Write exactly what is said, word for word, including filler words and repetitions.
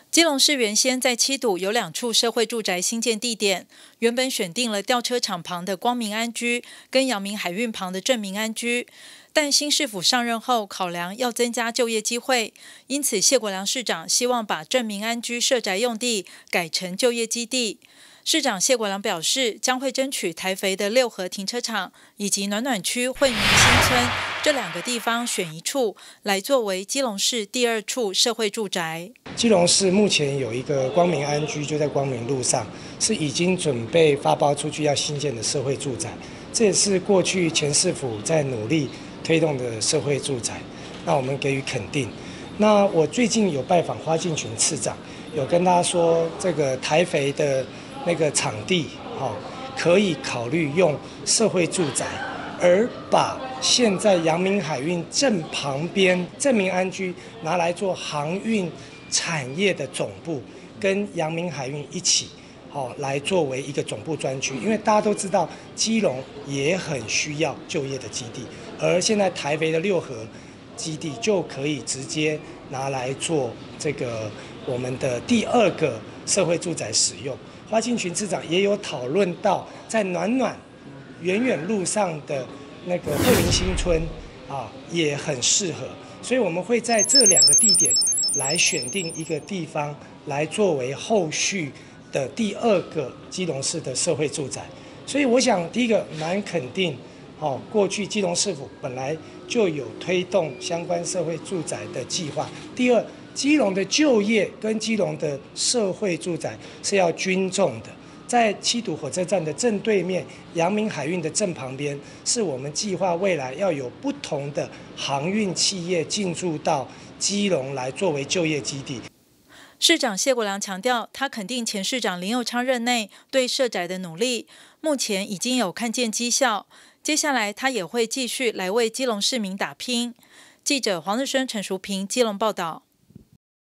基隆市原先在七堵有两处社会住宅新建地点，原本选定了吊车厂旁的光明安居跟阳明海运旁的正明安居，但新市府上任后考量要增加就业机会，因此谢国良市长希望把正明安居社宅用地改成就业基地。市长谢国良表示，将会争取台肥的六合停车场以及暖暖区惠民新村这两个地方选一处，来作为基隆市第二处社会住宅。 基隆市目前有一个光明安居，就在光明路上，是已经准备发包出去要新建的社会住宅。这也是过去前市府在努力推动的社会住宅，那我们给予肯定。那我最近有拜访花敬群次长，有跟他说，这个台肥的那个场地，哦，可以考虑用社会住宅，而把现在阳明海运正旁边正明安居拿来做航运产业的总部，跟阳明海运一起，哦，来作为一个总部专区。因为大家都知道，基隆也很需要就业的基地，而现在台肥的六合基地就可以直接拿来做这个我们的第二个社会住宅使用。花敬群次长也有讨论到，在暖暖远远路上的那个惠民新村啊，也很适合，所以我们会在这两个地点来选定一个地方，来作为后续的第二个基隆市的社会住宅。所以我想，第一个蛮肯定，哦，过去基隆市府本来就有推动相关社会住宅的计划。第二，基隆的就业跟基隆的社会住宅是要均重的。在七堵火车站的正对面，阳明海运的正旁边，是我们计划未来要有不同的航运企业进驻到基隆来作为就业基地。 市长谢国良强调，他肯定前市长林右昌任内对社宅的努力，目前已经有看见绩效。接下来他也会继续来为基隆市民打拼。记者黄日升、陈淑平基隆报道。